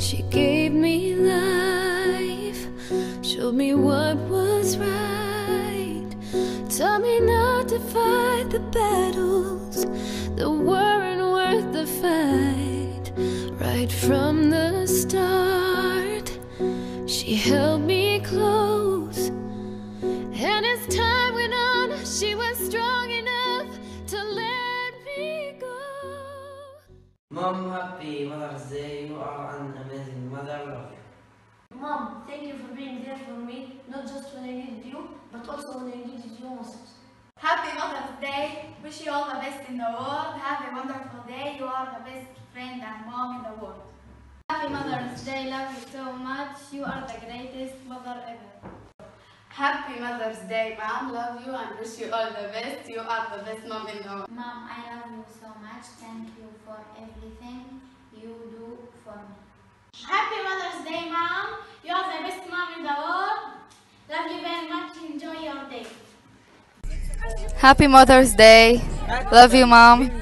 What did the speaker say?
She gave me life, showed me what was right, taught me not to fight the battles that weren't worth the fight. Right from the start, she held me close, and as time went on, she was strong enough to let me go. Mom, happy Mother's Day. You are an amazing mother. Love you. Mom, thank you for being there for me, not just when I needed you, but also when I needed you most. Happy Mother's Day. Wish you all the best in the world. Have a wonderful day. You are the best friend and mom in the world. Happy Mother's Day. Love you so much. You are the greatest mother ever. Happy Mother's Day, Mom. Love you and wish you all the best. You are the best mom in the world. Mom, I love you so much. Thank you for everything you do for me. Happy Mother's Day, Mom. You are the best mom in the world. Love you very much. Enjoy your day. Happy Mother's Day. Love you, Mom.